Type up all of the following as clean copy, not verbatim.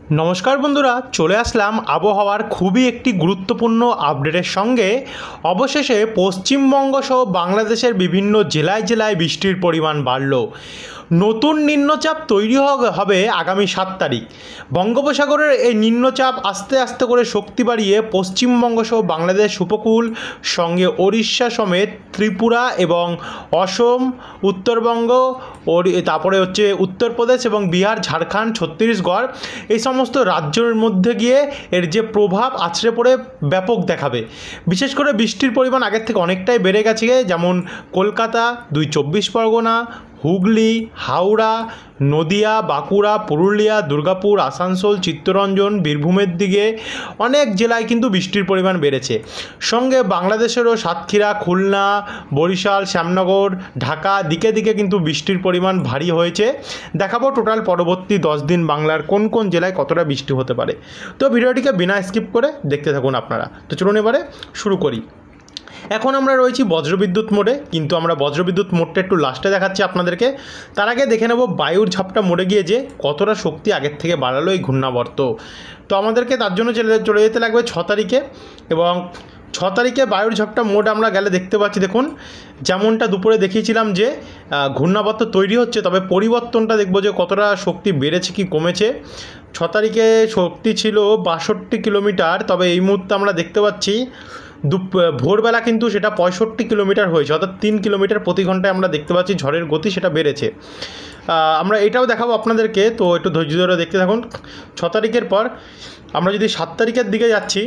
নমস্কার বন্ধুরা, চলে আসলাম আবহাওয়ার খুবই একটি গুরুত্বপূর্ণ আপডেটের সঙ্গে। অবশেষে পশ্চিমবঙ্গ সহ বাংলাদেশের বিভিন্ন জেলায় জেলায় বৃষ্টির পরিমাণ বাড়ল। নতুন নিম্নচাপ তৈরি হবে আগামী 7 তারিখ। বঙ্গোপসাগরের এই নিম্নচাপ আস্তে আস্তে করে শক্তি বাড়িয়ে পশ্চিমবঙ্গ সহ বাংলাদেশ উপকূল সঙ্গে ওড়িশা সমেত ত্রিপুরা এবং অসম, উত্তরবঙ্গ, তারপরে উত্তরপ্রদেশ এবং বিহার, ঝাড়খণ্ড, ছত্তিশগড় এই সমস্ত রাজ্যের মধ্যে গিয়ে এর যে প্রভাব আছড়ে পড়ে ব্যাপক দেখাবে। বিশেষ করে বৃষ্টির পরিমাণ আগের থেকে অনেকটাই বেড়ে গেছে, যেমন কলকাতা, 2 চব্বিশ পরগনা, হুগলি, হাওড়া, নদিয়া, বাঁকুড়া, পুরুলিয়া, দুর্গাপুর, আসানসোল, চিত্তরঞ্জন, বীরভূমের দিকে অনেক জেলায় কিন্তু বৃষ্টির পরিমাণ বেড়েছে। সঙ্গে বাংলাদেশেরও সাতক্ষীরা, খুলনা, বরিশাল, শ্যামনগর, ঢাকা দিকে দিকে কিন্তু বৃষ্টির পরিমাণ ভারী হয়েছে। দেখাবো টোটাল পরবর্তী 10 দিন বাংলার কোন কোন জেলায় কতটা বৃষ্টি হতে পারে। তো ভিডিওটিকে বিনা স্কিপ করে দেখতে থাকুন আপনারা। তো চলুন এবারে শুরু করি। এখন আমরা রয়েছি বজ্রবিদ্যুৎ মোডে, কিন্তু আমরা বজ্রবিদ্যুৎ মোডটা একটু লাস্টে দেখাচ্ছি আপনাদেরকে। তার আগে দেখে নেব বায়ুর ঝাপটা মোডে গিয়ে যে কতটা শক্তি আগের থেকে বাড়ালো এই ঘূর্ণাবর্ত। তো আমাদেরকে তার জন্য চলে যেতে লাগবে 6 তারিখে, এবং 6 তারিখে বায়ুর ঝাপটা মোড আমরা গেলে দেখতে পাচ্ছি, দেখুন যেমনটা দুপুরে দেখিয়েছিলাম যে ঘূর্ণাবর্ত তৈরি হচ্ছে, তবে পরিবর্তনটা দেখব যে কতটা শক্তি বেড়েছে কি কমেছে। 6 তারিখে শক্তি ছিল 62 কিলোমিটার, তবে এই মুহূর্তে আমরা দেখতে পাচ্ছি ভোরবেলা কিন্তু সেটা 65 কিলোমিটার হয়েছে, অর্থাৎ 3 কিলোমিটার প্রতি ঘন্টায় আমরা দেখতে পাচ্ছি ঝড়ের গতি সেটা বেড়েছে। আমরা এটাও দেখাবো আপনাদেরকে, তো একটু ধৈর্য ধরে দেখতে থাকুন। 6 তারিখের পর আমরা যদি 7 তারিখের দিকে যাচ্ছি,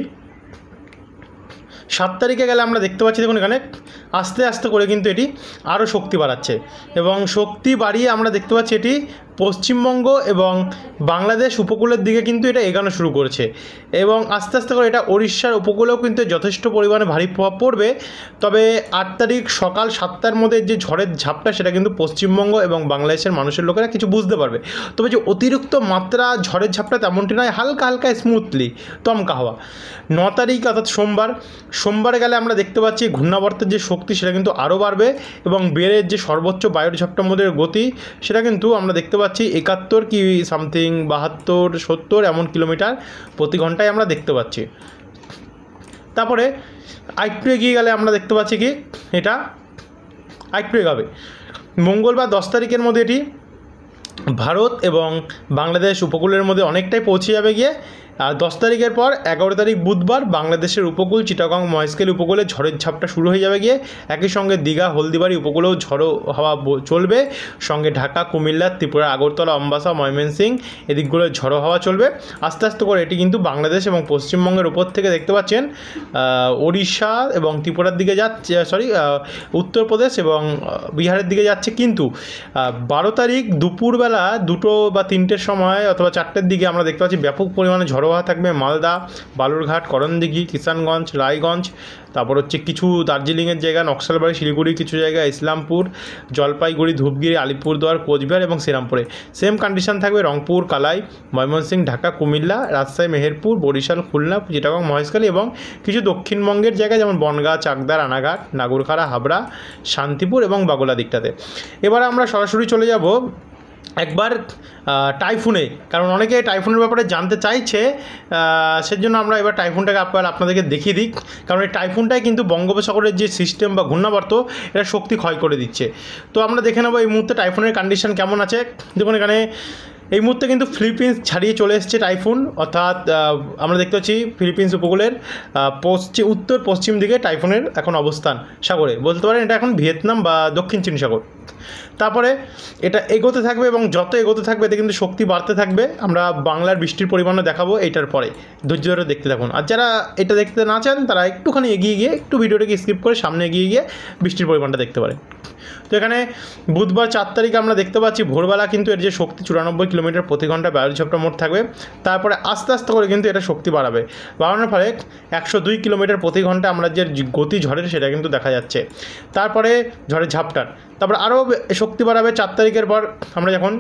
7 তারিখে গেলে আমরা দেখতে পাচ্ছি দেখুন এখানে আস্তে আস্তে করে কিন্তু এটি আরও শক্তি বাড়াচ্ছে, এবং শক্তি বাড়িয়ে আমরা দেখতে পাচ্ছি এটি পশ্চিমবঙ্গ এবং বাংলাদেশ উপকূলের দিকে কিন্তু এটা এগানো শুরু করেছে, এবং আস্তে আস্তে করে এটা ওড়িশার উপকূলেও কিন্তু যথেষ্ট পরিমাণে ভারী প্রভাব পড়বে। তবে 8 তারিখ সকাল 7টার মধ্যে যে ঝড়ের ঝাপটা সেটা কিন্তু পশ্চিমবঙ্গ এবং বাংলাদেশের মানুষের লোকেরা কিছু বুঝতে পারবে। তবে যে অতিরিক্ত মাত্রা ঝড়ের ঝাপটা তেমনটি নয়, হালকা হালকা স্মুথলি দমকা হাওয়া। 9 তারিখ অর্থাৎ সোমবারে গেলে আমরা দেখতে পাচ্ছি ঘূর্ণাবর্তের যে শক্তি সেটা কিন্তু আরও বাড়বে, এবং বেড়ের যে সর্বোচ্চ বায়ুর ঝাপটার মধ্যে গতি সেটা কিন্তু আমরা দেখতে পাচ্ছি 71 কি সামথিং 72, 70 এমন কিলোমিটার প্রতি ঘন্টায় আমরা দেখতে পাচ্ছি। তারপরে আরেকটু এগিয়ে গেলে আমরা দেখতে পাচ্ছি কি এটা আরেকটু এগাবে। মঙ্গলবার 10 তারিখের মধ্যে এটি ভারত এবং বাংলাদেশ উপকূলের মধ্যে অনেকটাই পৌঁছে যাবে গিয়ে। আর 10 তারিখের পর 11 তারিখ বুধবার বাংলাদেশের উপকূল, চিটাগং, মহেশখালী উপকূলে ঝড়ের ঝাপটা শুরু হয়ে যাবে গিয়ে। একই সঙ্গে দীঘা, হলদিবাড়ি উপকূলেও ঝড়ো হাওয়া চলবে, সঙ্গে ঢাকা, কুমিল্লা, ত্রিপুরা, আগরতলা, অম্বাসা, ময়মনসিংহ এদিকগুলো ঝড়ো হাওয়া চলবে। আস্তে আস্তে করে এটি কিন্তু বাংলাদেশ এবং পশ্চিমবঙ্গের উপর থেকে দেখতে পাচ্ছেন ওড়িশা এবং ত্রিপুরার দিকে যাচ্ছে, উত্তরপ্রদেশ এবং বিহারের দিকে যাচ্ছে। কিন্তু 12 তারিখ দুপুরবেলা 2টো বা 3টের সময় অথবা 4টের দিকে আমরা দেখতে পাচ্ছি ব্যাপক পরিমাণে ঝড়ো হাওয়া থাকবে মালদা, বালুরঘাট, করণদিঘি, কিষানগঞ্জ, রায়গঞ্জ, তারপর কিছু দার্জিলিংয়ের জায়গা, নকশালবাড়ি, শিলিগুড়ি কিছু জায়গা, ইসলামপুর, জলপাইগুড়ি, ধূপগুড়ি, আলিপুরদুয়ার, কোচবিহার এবং শ্রীরামপুরে। সেম কন্ডিশন থাকবে রংপুর, কালাই, ময়মনসিংহ, ঢাকা, কুমিল্লা, রাজশাহী, মেহেরপুর, বরিশাল, খুলনা, চিটাগং, মহেশখালী এবং কিছু দক্ষিণবঙ্গের জায়গায় যেমন বনগাঁ, চাকদা, রানাঘাট, নাগরখাড়া, হাবড়া, শান্তিপুর এবং বাগোলা দিকটাতে। এবার আমরা সরাসরি চলে যাব একবার টাইফুনে, কারণ অনেকে টাইফুনের ব্যাপারে জানতে চাইছে, সেজন্য আমরা এবার টাইফুনটাকে আপনাদেরকে দেখিয়ে দিই। কারণ এই টাইফুনটাই কিন্তু বঙ্গোপসাগরের যে সিস্টেম বা ঘূর্ণাবর্ত এটা শক্তি ক্ষয় করে দিচ্ছে। তো আমরা দেখে নেবো এই মুহূর্তে টাইফুনের কন্ডিশন কেমন আছে। দেখুন এখানে এই মুহূর্তে কিন্তু ফিলিপিন্স ছাড়িয়ে চলে এসেছে টাইফুন, অর্থাৎ আমরা দেখতে পাচ্ছি ফিলিপিন্স উপকূলের উত্তর পশ্চিম দিকে টাইফুনের এখন অবস্থান সাগরে, বলতে পারেন এটা এখন ভিয়েতনাম বা দক্ষিণ চীন সাগর। তারপরে এটা এগোতে থাকবে, এবং যত এগোতে থাকবে এতে কিন্তু শক্তি বাড়তে থাকবে। আমরা বাংলার বৃষ্টির পরিমাণও দেখাবো এইটার পরে, ধৈর্য ধরে দেখতে থাকুন। আর যারা এটা দেখতে না চান তারা একটুখানি এগিয়ে গিয়ে একটু ভিডিওটাকে স্কিপ করে সামনে এগিয়ে গিয়ে বৃষ্টির পরিমাণটা দেখতে পারে। তো এখানে বুধবার 4 তারিখ আমরা দেখতে পাচ্ছি ভোরবেলা কিন্তু এর যে শক্তি 94 কিলোমিটার প্রতি ঘন্টায় বায়ুর ঝাপটা মোট থাকবে। তারপরে আস্তে আস্তে করে কিন্তু এটা শক্তি বাড়ানোর ফলে 102 কিলোমিটার প্রতি ঘন্টায় আমরা যে গতি ঝড়ের সেটা কিন্তু দেখা যাচ্ছে। তারপরে ঝড়ের ঝাপটার তারপরে আরও শক্তি বাড়াবে 4 তারিখের পর। আমরা যখন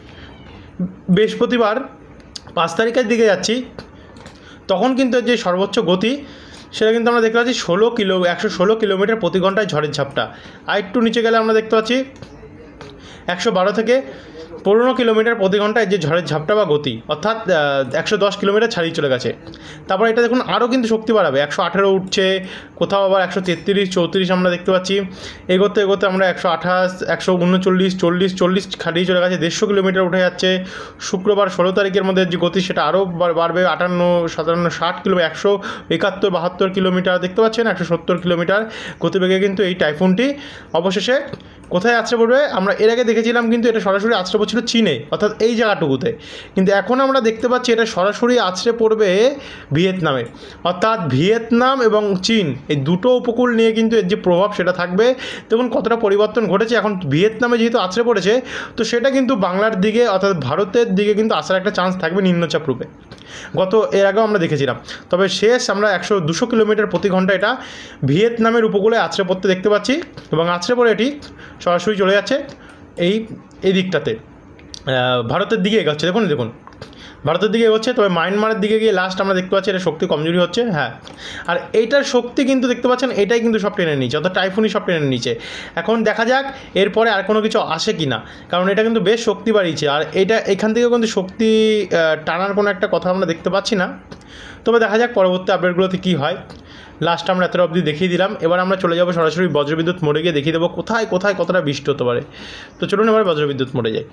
বৃহস্পতিবার 5 তারিখের দিকে যাচ্ছি তখন কিন্তু যে সর্বোচ্চ গতি সেটা কিন্তু আমরা দেখতে পাচ্ছি 116 কিলোমিটার প্রতি ঘন্টায় ঝড়ের ঝাপটা। আর একটু নিচে গেলে আমরা দেখতে পাচ্ছি 112 থেকে 15 কিলোমিটার প্রতি ঘন্টায় যে ঝড়ের ঝাপটা বা গতি, অর্থাৎ 110 কিলোমিটার ছাড়িয়ে চলে গেছে। তারপর এটা দেখুন আরও কিন্তু শক্তি বাড়াবে, 118 উঠছে, কোথাও আবার 133, 34 আমরা দেখতে পাচ্ছি। এগোতে এগোতে আমরা 128, 139, 40 ছাড়িয়ে চলে গেছে, 150 কিলোমিটার উঠে যাচ্ছে। শুক্রবার 16 তারিখের মধ্যে যে গতি সেটা আরও বাড়বে, 58, 57, 60 কিলোমিটার, 171, 72 কিলোমিটার দেখতে পাচ্ছেন, 170 কিলোমিটার গতিবেগে কিন্তু এই টাইফুনটি অবশেষে কোথায় আছড়ে পড়বে। আমরা এর আগে দেখেছিলাম কিন্তু এটা সরাসরি আছড়ে পড়ছিল চীনে, অর্থাৎ এই জায়গাটুকুতে, কিন্তু এখন আমরা দেখতে পাচ্ছি এটা সরাসরি আছড়ে পড়বে ভিয়েতনামে, অর্থাৎ ভিয়েতনাম এবং চীন এই দুটো উপকূল নিয়ে কিন্তু এর যে প্রভাব সেটা থাকবে। দেখুন কতটা পরিবর্তন ঘটেছে, এখন ভিয়েতনামে যেহেতু আছড়ে পড়েছে তো সেটা কিন্তু বাংলার দিকে অর্থাৎ ভারতের দিকে কিন্তু আসার একটা চান্স থাকবে নিম্নচাপ রূপে, এর আগেও আমরা দেখেছিলাম। তবে শেষ আমরা 200 কিলোমিটার প্রতি ঘন্টা এটা ভিয়েতনামের উপকূলে আছড়ে পড়তে দেখতে পাচ্ছি, এবং আছড়ে পড়ে এটি সরাসরি চলে যাচ্ছে এই দিকটাতে ভারতের দিকে এগোচ্ছে। দেখুন ভারতের দিকে এগোচ্ছে, তবে মায়ানমারের দিকে গিয়ে লাস্ট আমরা দেখতে পাচ্ছি এটা শক্তি কমজোরি হচ্ছে। হ্যাঁ, আর এইটার শক্তি কিন্তু দেখতে পাচ্ছেন এটাই কিন্তু সব টেনে নিচে, অর্থাৎ টাইফুনই সব টেনে নিচে। এখন দেখা যাক এরপরে আর কোনো কিছু আসে কি না, কারণ এটা কিন্তু বেশ শক্তি বাড়িয়েছে, আর এখান থেকেও কিন্তু শক্তি টানার কোনো একটা কথা আমরা দেখতে পাচ্ছি না। তবে দেখা যাক পরবর্তী আপডেটগুলোতে কী হয়। লাস্ট আমরা এতটা অবধি দেখিয়ে দিলাম, এবার আমরা চলে যাবো সরাসরি বজ্রবিদ্যুৎ মোড়ে গিয়ে দেখিয়ে দেবো কোথায় কতটা বৃষ্টি হতে পারে। তো চলুন এবার বজ্রবিদ্যুৎ মোড়ে যাই।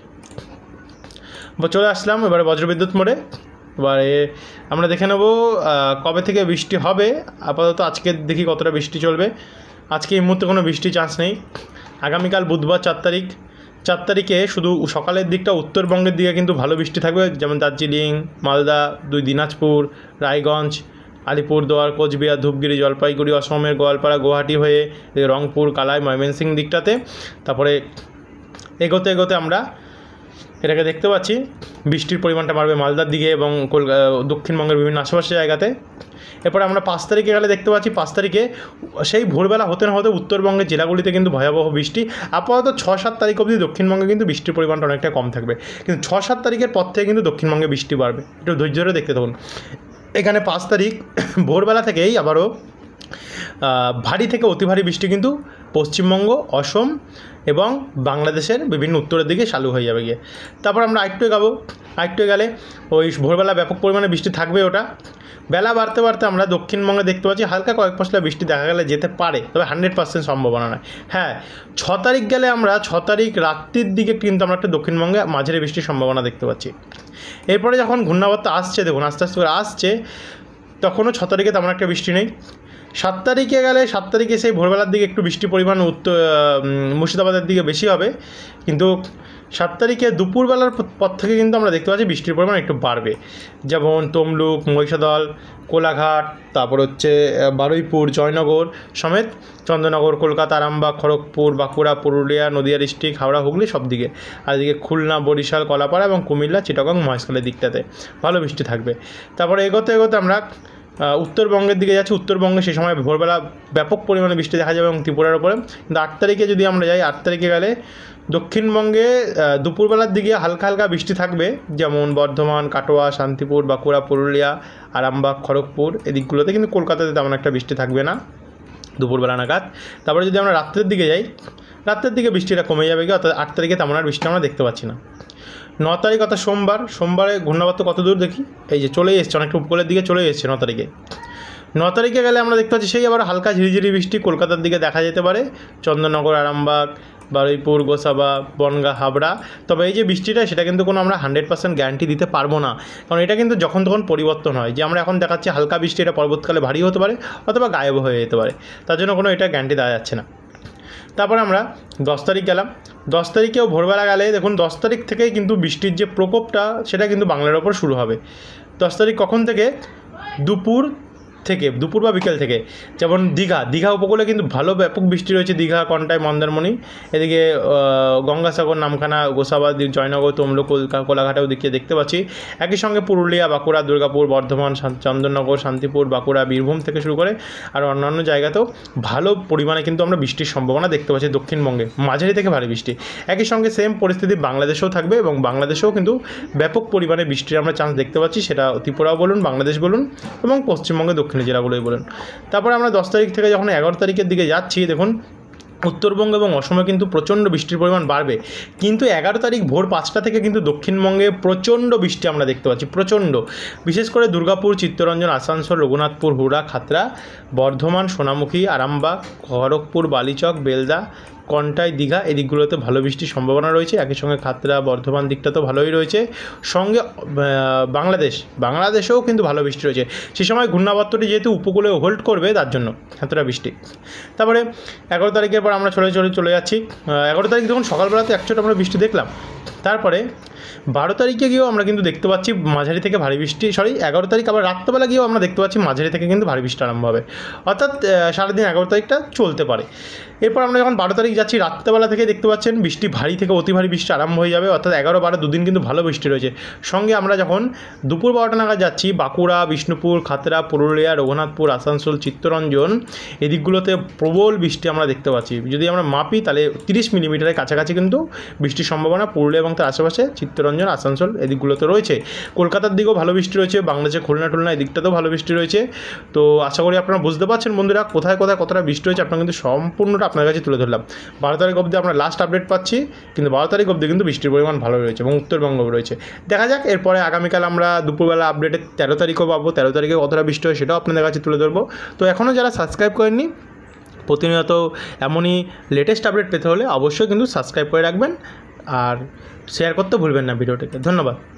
চলে আসলাম এবারে বজ্রবিদ্যুৎ মোড়ে। এবারে আমরা দেখে নেব কবে থেকে বৃষ্টি হবে। আপাতত আজকে দেখি কতটা বৃষ্টি চলবে। আজকে এই মুহূর্তে কোনো বৃষ্টির চান্স নেই। আগামীকাল বুধবার 4 তারিখে শুধু সকালের দিকটা উত্তরবঙ্গের দিকে কিন্তু ভালো বৃষ্টি থাকবে, যেমন দার্জিলিং, মালদা, 2 দিনাজপুর, রায়গঞ্জ, আলিপুরদুয়ার, কোচবিহার, ধূপগুড়ি, জলপাইগুড়ি, অসমের গোয়ালপাড়া, গুয়াহাটি হয়ে রংপুর, কালাই, ময়মনসিংহ দিকটাতে। তারপরে এগোতে এগোতে আমরা এটাকে দেখতে পাচ্ছি বৃষ্টির পরিমাণটা বাড়বে মালদার দিকে এবং দক্ষিণবঙ্গের বিভিন্ন আশেপাশের জায়গাতে। এরপরে আমরা 5 তারিখে গেলে দেখতে পাচ্ছি 5 তারিখে সেই ভোরবেলা হতে না হতে উত্তরবঙ্গের জেলাগুলিতে কিন্তু ভয়াবহ বৃষ্টি। আপাতত 6-7 তারিখ অবধি দক্ষিণবঙ্গে কিন্তু বৃষ্টির পরিমাণটা অনেকটা কম থাকবে, কিন্তু 6-7 তারিখের পর থেকে কিন্তু দক্ষিণবঙ্গে বৃষ্টি বাড়বে। একটু ধৈর্য ধরে দেখতে থাকুন। এখানে 5 তারিখ ভোরবেলা থেকেই আবারও ভারী থেকে অতি ভারী বৃষ্টি কিন্তু পশ্চিমবঙ্গ, অসম এবং বাংলাদেশের বিভিন্ন উত্তরের দিকে চালু হয়ে যাবে গিয়ে। তারপর আমরা আরেকটু গেলে ওই ভোরবেলা ব্যাপক পরিমাণে বৃষ্টি থাকবে। ওটা বেলা বাড়তে বাড়তে আমরা দক্ষিণবঙ্গে দেখতে পাচ্ছি হালকা কয়েক পশলা বৃষ্টি দেখা গেলে যেতে পারে, তবে 100% সম্ভাবনা নয়। হ্যাঁ, 6 তারিখ গেলে আমরা 6 তারিখ রাত্রির দিকে কিন্তু আমরা একটা দক্ষিণবঙ্গে মাঝারি বৃষ্টির সম্ভাবনা দেখতে পাচ্ছি। এরপরে যখন ঘূর্ণাবর্ত আসছে, দেখুন আস্তে আস্তে করে আসছে, তখনও 6 তারিখে তেমন একটা বৃষ্টি নেই। 7 তারিখে গেলে 7 তারিখে সেই ভোরবেলার দিকে একটু বৃষ্টির পরিমাণ মুর্শিদাবাদের দিকে বেশি হবে, কিন্তু 7 তারিখে দুপুরবেলার পর থেকে কিন্তু আমরা দেখতে পাচ্ছি বৃষ্টির পরিমাণ একটু বাড়বে, যেমন তমলুক, মহিষাদল, কোলাঘাট, তারপর হচ্ছে বারুইপুর, জয়নগর সমেত চন্দ্রনগর, কলকাতা, আরামবাগ, খড়গপুর, বাঁকুড়া, পুরুলিয়া, নদিয়া ডিস্ট্রিক্ট, হাওড়া, হুগলি সব দিকে, আর এদিকে খুলনা, বরিশাল, কলাপাড়া এবং কুমিল্লা, চিটাগং, মহেশখালের দিকটাতে ভালো বৃষ্টি থাকবে। তারপরে এগোতে এগোতে আমরা উত্তরবঙ্গের দিকে যাচ্ছি। উত্তরবঙ্গে সেই সময় ভোরবেলা ব্যাপক পরিমাণে বৃষ্টি দেখা যাবে এবং ত্রিপুরার উপরে। কিন্তু 8 তারিখে যদি আমরা যাই, 8 তারিখে গেলে দক্ষিণবঙ্গে দুপুরবেলার দিকে হালকা হালকা বৃষ্টি থাকবে, যেমন বর্ধমান, কাটোয়া, শান্তিপুর, বাঁকুড়া, পুরুলিয়া, আরামবাগ, খড়গপুর এদিকগুলোতে, কিন্তু কলকাতাতে তেমন একটা বৃষ্টি থাকবে না দুপুরবেলা নাগাদ। তারপরে যদি আমরা রাত্রের দিকে যাই, রাত্রের দিকে বৃষ্টিটা কমে যাবে, অর্থাৎ 8 তারিখে তেমন আর বৃষ্টি আমরা দেখতে পাচ্ছি না। 9 তারিখ অর্থাৎ সোমবারে ঘূর্ণাবর্ত কত দূর দেখি, এই যে চলে এসছে, অনেকটা উপকূলের দিকে চলে এসছে 9 তারিখে। 9 তারিখে গেলে আমরা দেখতে পাচ্ছি সেই আবার হালকা ঝিরিঝিরি বৃষ্টি কলকাতার দিকে দেখা যেতে পারে, চন্দননগর, আরামবাগ, বারুইপুর, গোসাবা, বনগাঁ, হাবড়া। তবে এই যে বৃষ্টিটা সেটা কিন্তু কোনো আমরা 100% গ্যারান্টি দিতে পারবো না, কারণ এটা কিন্তু যখন তখন পরিবর্তন হয়। যে আমরা এখন দেখাচ্ছি হালকা বৃষ্টি, এটা পরবর্তীকালে ভারী হতে পারে অথবা গায়েব হয়ে যেতে পারে, তার জন্য কোনো এটা গ্যারান্টি দেওয়া যাচ্ছে না। তারপর আমরা 10 তারিখ গেলাম। 10 তারিখেও ভোরবেলা গেলে দেখুন 10 তারিখ থেকেই কিন্তু বৃষ্টির যে প্রকোপটা সেটা কিন্তু বাংলার ওপর শুরু হবে। 10 তারিখ কখন থেকে? দুপুর বা বিকেল থেকে। যেমন দীঘা উপকূলে কিন্তু ভালো ব্যাপক বৃষ্টি রয়েছে, দীঘা, কন্টাই, মন্দারমণি, এদিকে গঙ্গাসাগর, নামখানা, গোসাবা, জয়নগর, তমলুক, কোলাঘাটেও দিকে দেখতে পাচ্ছি। একই সঙ্গে পুরুলিয়া, বাঁকুড়া, দুর্গাপুর, বর্ধমান, চন্দননগর, শান্তিপুর, বাঁকুড়া, বীরভূম থেকে শুরু করে আর অন্যান্য জায়গাতেও ভালো পরিমাণে কিন্তু আমরা বৃষ্টির সম্ভাবনা দেখতে পাচ্ছি দক্ষিণবঙ্গে, মাঝারি থেকে ভারী বৃষ্টি। একই সঙ্গে সেম পরিস্থিতি বাংলাদেশেও থাকবে এবং বাংলাদেশেও কিন্তু ব্যাপক পরিমাণে বৃষ্টির আমরা চান্স দেখতে পাচ্ছি, সেটা ত্রিপুরাও বলুন, বাংলাদেশ বলুন এবং পশ্চিমবঙ্গে দক্ষিণের জেলাগুলোই বলুন। তারপরে আমরা 10 তারিখ থেকে যখন 11 তারিখের দিকে যাচ্ছি, দেখুন উত্তরবঙ্গ এবং অসমে কিন্তু প্রচণ্ড বৃষ্টির পরিমাণ বাড়বে। কিন্তু 11 তারিখ ভোর 5টা থেকে কিন্তু দক্ষিণবঙ্গে প্রচণ্ড বৃষ্টি আমরা দেখতে পাচ্ছি, প্রচণ্ড। বিশেষ করে দুর্গাপুর, চিত্তরঞ্জন, আসানসোল, রঘুনাথপুর, হুড়া, খাতড়া, বর্ধমান, সোনামুখী, আরামবাগ, খড়গপুর, বালিচক, বেলদা, কন্টাই, দীঘা এই দিকগুলোতে ভালো বৃষ্টির সম্ভাবনা রয়েছে। একই সঙ্গে খাতড়া, বর্ধমান দিকটা তো ভালোই রয়েছে। সঙ্গে বাংলাদেশেও কিন্তু ভালো বৃষ্টি রয়েছে। সে সময় ঘূর্ণাবর্তটি যেহেতু উপকূলে হোল্ড করবে, তার জন্য এতটা বৃষ্টি। তারপরে 11 তারিখের পর আমরা চলে যাচ্ছি। 11 তারিখ যখন সকালবেলাতে একচোট আমরা বৃষ্টি দেখলাম, তারপরে 12 তারিখে গিয়েও আমরা কিন্তু দেখতে পাচ্ছি মাঝারি থেকে ভারী বৃষ্টি। 11 তারিখ আবার রাত্রেবেলা গিয়েও আমরা দেখতে পাচ্ছি মাঝারি থেকে কিন্তু ভারী বৃষ্টি আরম্ভ হবে, অর্থাৎ সারাদিন 11 তারিখটা চলতে পারে। এরপর আমরা যখন 12 তারিখ যাচ্ছি, রাত্রেবেলা থেকে দেখতে পাচ্ছেন বৃষ্টি ভারী থেকে অতি ভারী বৃষ্টি আরম্ভ হয়ে যাবে, অর্থাৎ 11-12 দুদিন কিন্তু ভালো বৃষ্টি রয়েছে। সঙ্গে আমরা যখন দুপুর 12টা নাগাদ যাচ্ছি, বাঁকুড়া, বিষ্ণুপুর, খাতড়া, পুরুলিয়া, রঘুনাথপুর, আসানসোল, চিত্তরঞ্জন এই দিকগুলোতে প্রবল বৃষ্টি আমরা দেখতে পাচ্ছি। যদি আমরা মাপি তাহলে 30 মিলিমিটারের কাছাকাছি কিন্তু বৃষ্টির সম্ভাবনা পুরুলিয়া এবং তার আশেপাশে চিত্তরঞ্জন, আসানসোল এদিকগুলোতে রয়েছে। কলকাতার দিকেও ভালো বৃষ্টি রয়েছে, বাংলাদেশে খুলনা টুলনা এই দিকটাতেও ভালো বৃষ্টি রয়েছে। তো আশা করি আপনারা বুঝতে পারছেন বন্ধুরা, কোথায় কোথায় কতটা বৃষ্টি হয়েছে আপনারা কিন্তু সম্পূর্ণটা আপনার কাছে তুলে ধরলাম। 12 তারিখ অবধি আমরা লাস্ট আপডেট পাচ্ছি, কিন্তু 12 তারিখ অবধি কিন্তু বৃষ্টির পরিমাণ ভালো রয়েছে এবং উত্তরবঙ্গ রয়েছে। দেখা যাক এরপরে আগামীকাল আমরা দুপুরবেলা আপডেটে 13 তারিখও পাবো। 13 তারিখে কতটা বৃষ্টি হয় সেটাও আপনাদের কাছে তুলে ধরবো। তো এখনও যারা সাবস্ক্রাইব করেননি, প্রতিনিয়ত এমনই লেটেস্ট আপডেট পেতে হলে অবশ্যই কিন্তু সাবস্ক্রাইব করে রাখবেন আর শেয়ার করতে ভুলবেন না ভিডিওটিকে। ধন্যবাদ।